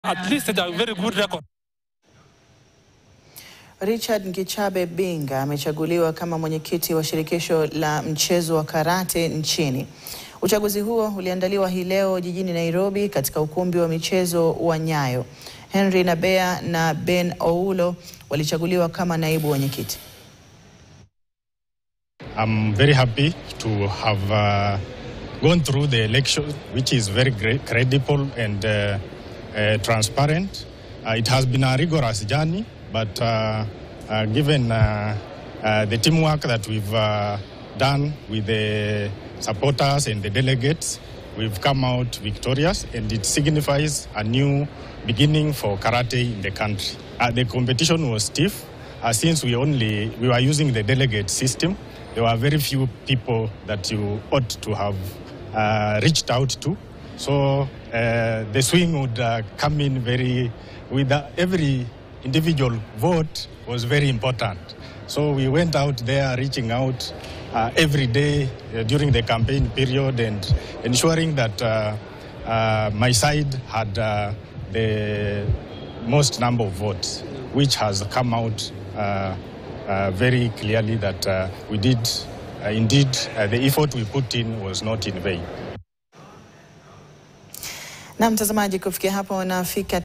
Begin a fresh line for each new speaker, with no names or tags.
At least it's a very good record.
Ngichabe Binga amechaguliwa kama mwenyekiti wa shirikisho la mchezo wa karate nchini. Uchaguzi huo uliandaliwa hii leo jijini Nairobi katika ukumbi wa michezo wa Nyayo. Henry Nabea na Ben Oulo walichaguliwa kama naibu mwenyekiti.
I'm very happy to have gone through the election, which is very credible and transparent. It has been a rigorous journey, but given the teamwork that we've done with the supporters and the delegates, we've come out victorious, and it signifies a new beginning for karate in the country. The competition was stiff, since we were using the delegate system. There were very few people that you ought to have reached out to. So the swing would come in with every individual vote was very important. So we went out there reaching out every day during the campaign period and ensuring that my side had the most number of votes, which has come out very clearly that we did indeed the effort we put in was not in vain.
Na mtazamaji, kufikia hapo nafika